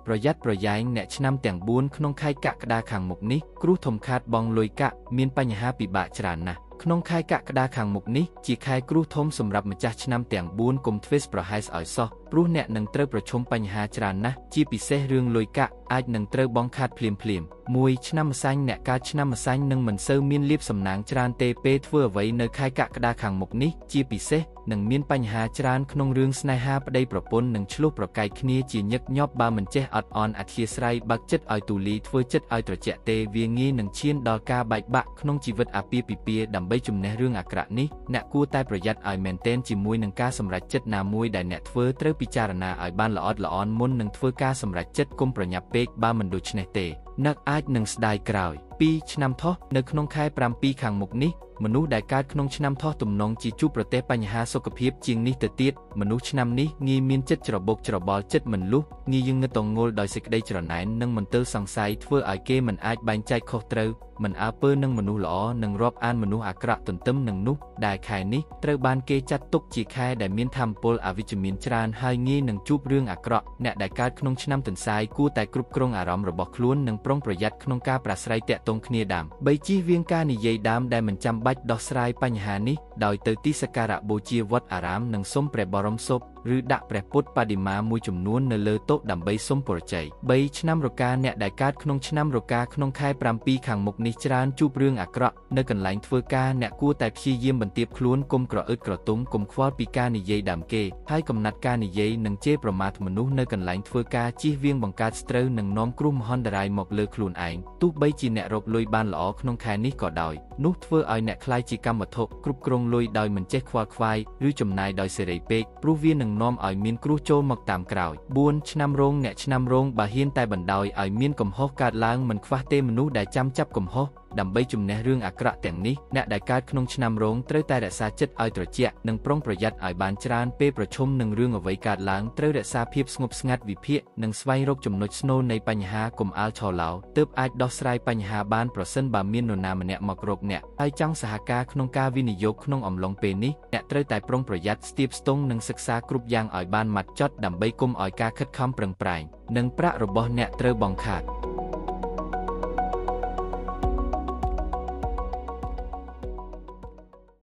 ប្រយ័ត្នប្រយែងអ្នកឆ្នាំទាំង4ក្នុងខែកក្កដាខាងមុខនេះគ្រោះធំខាតបង់លុយកាក់មានបញ្ហាពិបាកច្រើនណាស់ក្នុងខែកក្កដាខាងមុខនេះជាខែគ្រោះធំសម្រាប់ម្ចាស់ឆ្នាំទាំង4កុំធ្វើប្រហែសឲ្យសោះព្រោះអ្នកនឹងត្រូវប្រឈមបញ្ហាច្រើនណាស់ជាពិសេសរឿងលុយកាក់អាចនឹងត្រូវបង់ខាតភ្លាមមួយឆ្នាំម្សាញ់អ្នកកើតឆ្នាំម្សាញ់នឹងមិនសូវមានលាភសំណាងច្រើនទេពេលធ្វើអ្វីនៅខែកក្កដាខាងមុខនេះជាពិសេសនឹងមានបញ្ហាច្រើនក្នុងរឿងស្នេហាប្តីប្រពន្ធនឹងឆ្លោះប្រកែកគ្នាជាញឹកញាប់បើមិនចេះអត់អន់អធ្យាស្រ័យបើកចិត្តឲ្យទូលីធ្វើចិត្តឲ្យត្រជាក់ទេវាងាយនឹងឈានដល់ការបែកបាក់ក្នុងជីវិតអាពាហ៍ពិពាហ៍ដើម្បីជំនះរឿងអាក្រក់នេះអ្នកគួរតែប្រយ័ត្នឲ្យមែនទែនជាមួយនឹងការសម្រេចចិត្តណាមួយដែលអ្នកធ្វើត្រូវពិចារណាឲ្យបានល្អិតល្អន់មុននឹងធ្វើការសម្រេចចិត្តកុំប្រញាប់ពេកបើមិនដូច្នេះទេអ្នកអាចនឹងស្ដាយក្រោយ2ឆ្នាំថោះនៅក្នុងខែ7ខាងមុខនេះមនុស្សដែលកើតក្នុងឆ្នាំថោះទំនងជាជួបប្រទះបញ្ហាសុខភាពជាងនេះទៅទៀតមនុស្សឆ្នាំនេះងាយមានចិត្តច្របូកច្របល់ចិត្តមិនលុះងាយងឹតងល់ដោយសេចក្តីច្រណែននិងមន្ទិលសង្ស័យធ្វើឲ្យគេមិនអាចបែងចែកខុសត្រូវមិនអើពើនឹងមនុស្សល្អនិងរាប់អានមនុស្សអាក្រក់ទន្ទឹមនឹងនោះដែលខែនេះត្រូវបានគេចាត់ទុកជាខែដែលមានថាមពលអវិជ្ជមានច្រើនហើយងាយនឹងជួបរឿងអាក្រក់អ្នកដែលកើតក្នុងឆ្នាំទន្សាយគួរតែគ្រប់គ្រងអារម្មណ៍របស់ខ្លួននិងប្រុងប្រយ័ត្នក្នុងការប្រាស្រ័យទាក់ទងគ្នាដើម្បីជៀសវាងការនិយាយដើមដែលមិនចាំបាច់ដោះស្រាយបញ្ហានេះដោយទៅទីសក្ការៈបូជាវត្តអារាមនិងសុំព្រះបរមសពឬដាក់ព្រះពុទ្ធបដិមាមួយចំនួននៅលើតុដើម្បីសុំពរជ័យ3ឆ្នាំរកាអ្នកដែលកើតក្នុងឆ្នាំរកាក្នុងខែ7ខាងមុខនេះច្រើនជួបរឿងអាក្រក់នៅកន្លែងធ្វើការអ្នកគួរតែព្យាយាមបន្ទាបខ្លួនកុំក្រអឺតក្រទុំកុំខ្វល់ពីការនិយាយដើមគេហើយកំណត់ការនិយាយនិងជេរប្រមាថមនុស្សនៅកន្លែងធ្វើការជៀសវាងបង្កើតស្ត្រូវនិងនាំគ្រោះមហន្តរាយមកលើខ្លួនឯងទោះបីជាអ្នករកលុយបានល្អក្នុងខែនេះក៏ដោយនោះធ្វើឲ្យអ្នកខ្លាចជាកម្មវត្ថុគ្រប់គ្រងលុយដោយមិនចេះខ្វល់ខ្វាយឬចំណាយដោយសេរីពេកព្រោះវានឹងនាំឲ្យមានគ្រោះចូលមកតាមក្រោយ4ឆ្នាំរោងអ្នកឆ្នាំរោងបើហ៊ានតែបណ្ដោយឲ្យមានកំហុសកើតឡើងមិនខ្វះទេមនុស្សដែលចាំចាប់កំហុសដើម្បីជំនះរឿងអាក្រក់ទាំងនេះអ្នកដែលកើតក្នុងឆ្នាំរោងត្រូវតែរក្សាចិត្តឲ្យត្រជាក់និងប្រុងប្រយ័ត្នឲ្យបានច្រើនពេលប្រឈមនឹងរឿងអ្វីកើតឡើងត្រូវរក្សាភាពស្ងប់ស្ងាត់វិភាគនិងស្វែងរកចំណុចស្នូលនៃបញ្ហាកុំអាលឆោឡោទើបអាចដោះស្រាយបញ្ហាបានប្រសិនបើមាននរណាម្នាក់មករកអ្នកហើយចង់សហការក្នុងការវិនិយោគក្នុងអំឡុងពេលនេះអ្នកត្រូវតែប្រុងប្រយ័ត្នស្ទាបស្ទង់និងសិក្សាគ្រប់យ៉ាងឲ្យបានម៉ត់ចត់ដើម្បីកុំឲ្យការខិតខំប្រឹងប្រែងនិងប្រាក់របស់អ្នកត្រូវបង់ខាត